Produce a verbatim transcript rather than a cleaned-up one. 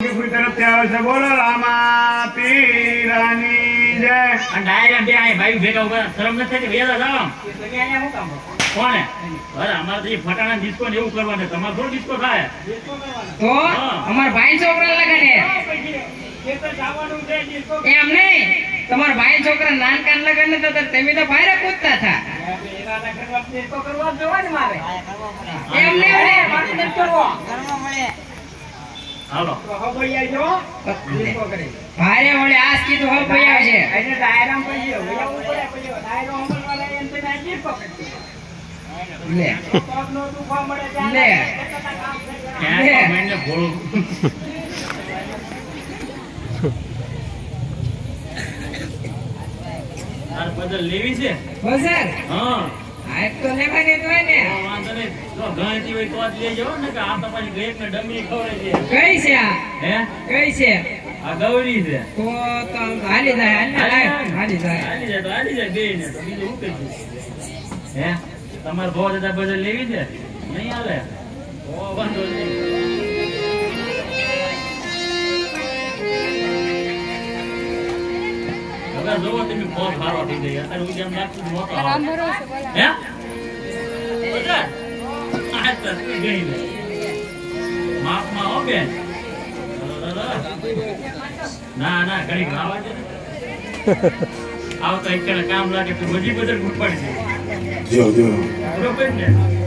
બોલો રામા પીરાની જય. ડાયરેક્ટ બે આય ભાઈ ભેગા ઉભા શરમ નથી થતી વેલા જાવ કોને અરે અમારે તો ફટાણા ડિસ્કો ને એવું કરવાનું તમારે થોડું ડિસ્કો થાય તો અમાર ભાઈ છોકરા લગને એમ નહીં તમારા ભાઈ છોકરા નાનકાન લગન તો તમે તો ફાયરા કૂદતા થા એમ નહીં હાલો ભારે વળે આજ કીધું હો ભાઈ આવશે લે લે ક્યાં મને બોલું તાર બદલ લેવી છે બજાર હા આ તો લેવાની તો ને વાંધો નહીં તો ગાંધી હોય તો જ લઈ જાવ ને કે આ તો પછી ગેક ને ડમરી ખવડાવી દે કઈ છે આ હે કઈ છે આ ગૌરી છે તો તો હાલી જાય હાલી હાલી જાય હાલી જાય તો હાલી જાય બે ને તો બીજું શું કહીશું હે તમારે બહુ દાદા બદલ લેવી છે નહીં હાલે ઓ વાંધો નહીં અગર જોવો તમે બહુ સારો થઈ ગઈ અત્યારે હું જેમ લાગતું મોટો હે બજાર આ તો ગઈ ને માપમાં હો બેન ના ના ઘડી ખાવા છે આવ તો એક કામ લાગે તો બધી બજાર ગુડ પડી છે જો જો બરોબર ને